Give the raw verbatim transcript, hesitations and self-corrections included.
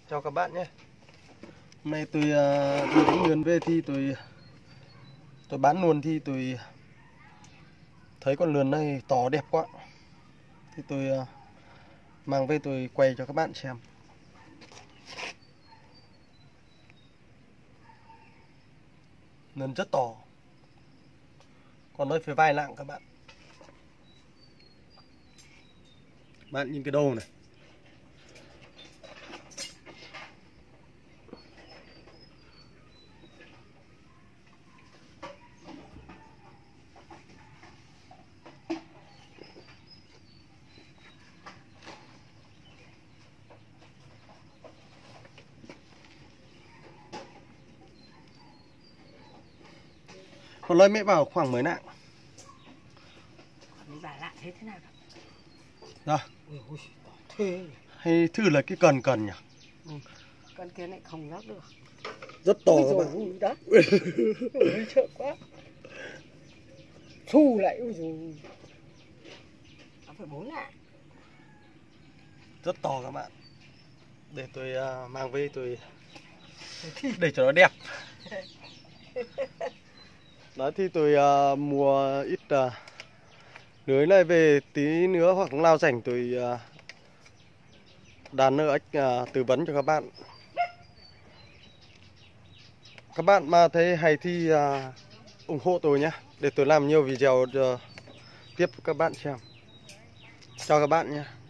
Chào các bạn nhé. Hôm nay tôi uh, đi đánh lươn về thì tôi tôi bán luôn thì tôi thấy con lươn này to đẹp quá. Thì tôi uh, mang về tôi quay cho các bạn xem. Lươn rất to. Còn đây phải vai nặng các bạn. Bạn nhìn cái đầu này. Còn lấy mẹ bảo khoảng mấy nặng. Bà lạ thế thế nào đâu. Rồi. Ôi, thế. Hay thử là cái cần cần nhỉ? Ừ. Con kia lại không lót được. Rất to Ôi các dồi, bạn. ui đó. Ôi sợ quá. Xù lại ui dồi. Nó phải bốn ạ. Rất to các bạn. Để tôi uh, mang về tôi để cho nó đẹp. Đó thì tôi uh, mua ít uh, lưới này về, tí nữa hoặc nào rảnh tôi uh, đàn nơ ếch uh, tư vấn cho các bạn. Các bạn mà thấy hay thì uh, ủng hộ tôi nhé, để tôi làm nhiều video uh, tiếp các bạn xem. Chào các bạn nhé.